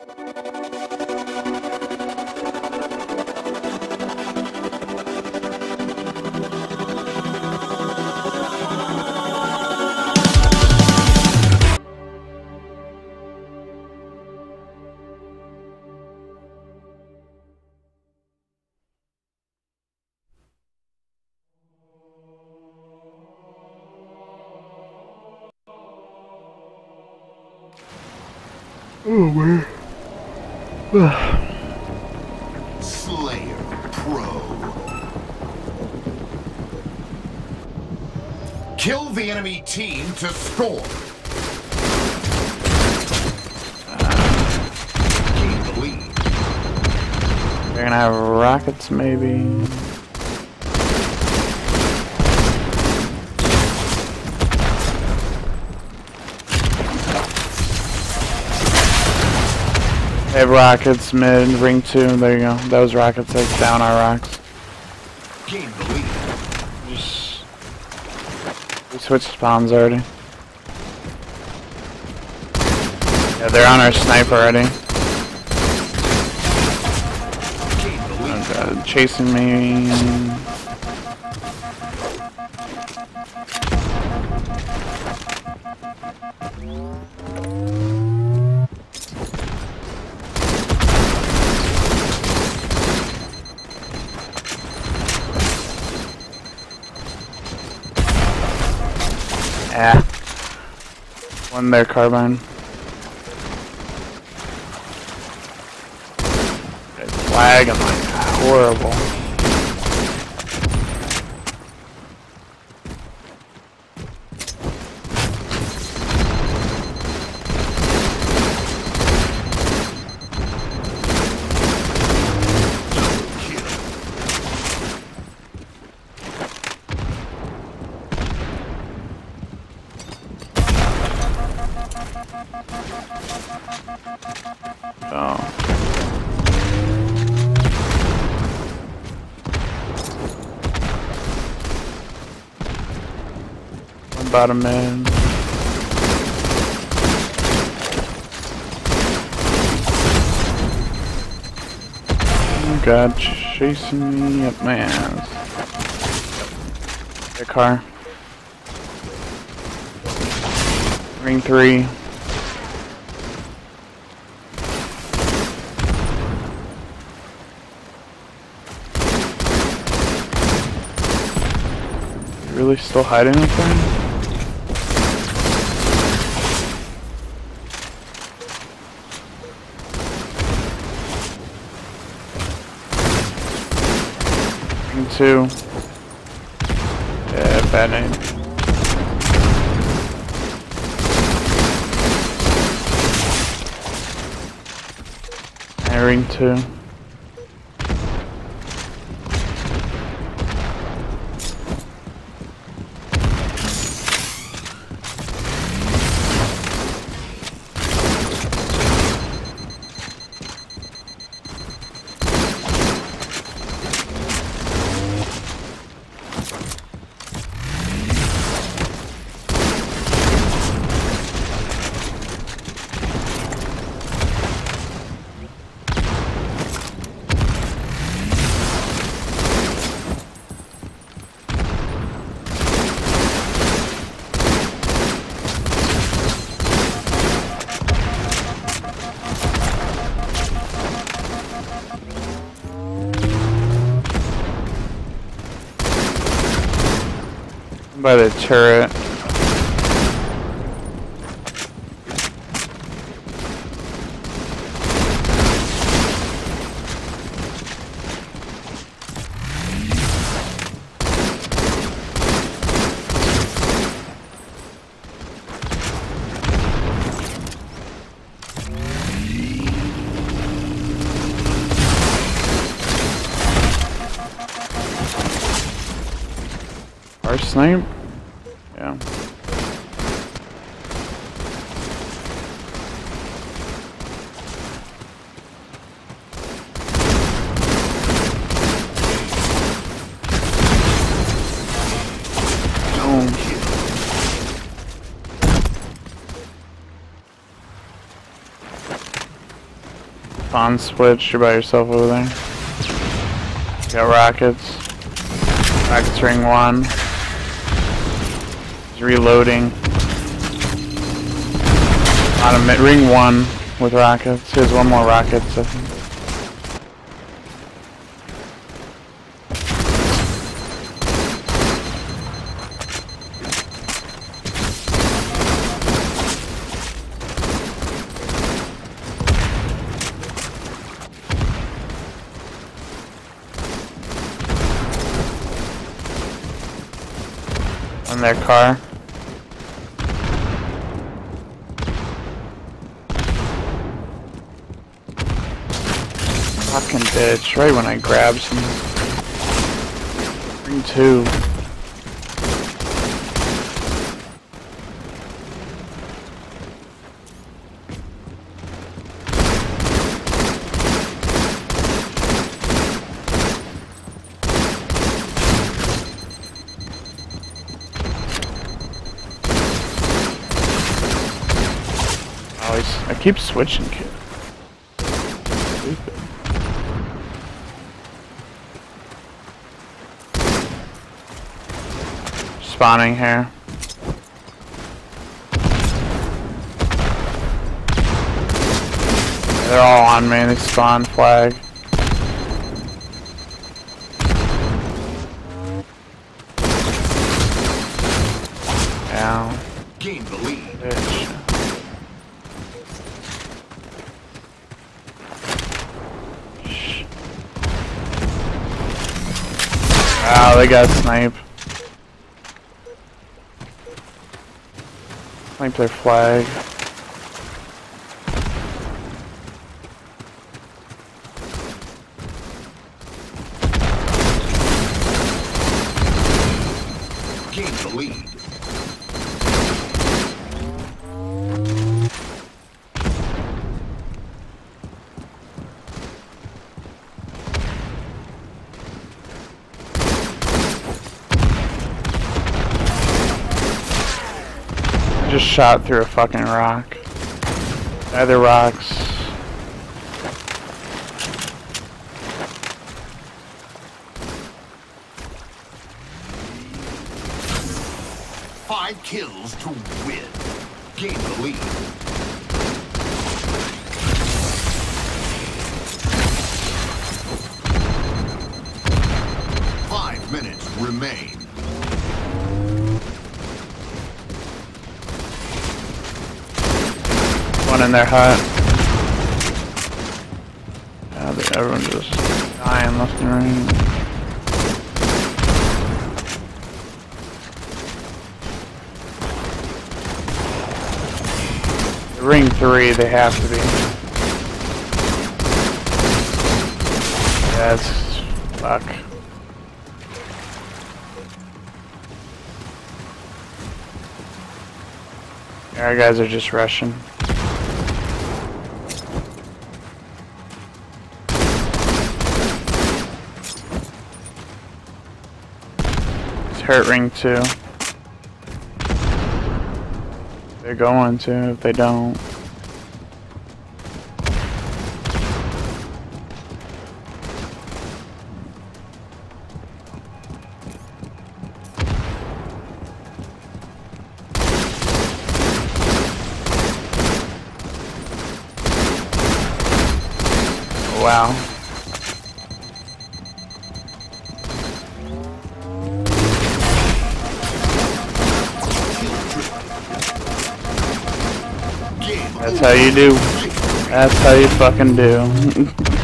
Oh man. Slayer Pro. Kill the enemy team to score. Gain the lead. They're gonna have rockets maybe. They have rockets mid, ring 2, there you go. Those rockets take down our rocks. Gain the lead. Just we switched spawns already. Yeah, they're on our sniper already. Gain the lead. Chasing me. Yeah. Won their carbine. It's lagging like horrible. Bottom man. Oh God, chasing me up my ass. The car. Ring 3. Really still hiding up there? Ring 2. Yeah, bad name. And ring 2. By the turret. Our snipe? Yeah. Spawn switch, you're by yourself over there. Got rockets. Rockets ring 1. He's reloading. On a ring 1 with rockets. He has 1 more rockets, I think. On their car. Fucking bitch, right when I grab some. Ring 2. I keep switching, kid. Stupid. Spawning here. They're all on me. They spawn flag. Ow. Gain the lead. Bitch. Wow, they got sniped. Sniped their flag. Gain the lead. Just shot through a fucking rock. Other rocks. Five kills to win. Gain the lead. Minutes remain. One in their hut. Everyone just dying left and right. Ring 3, they have to be. That's fuck. Our guys are just rushing. It's hurt ring 2. They're going to if they don't. Wow. That's how you do. That's how you fucking do.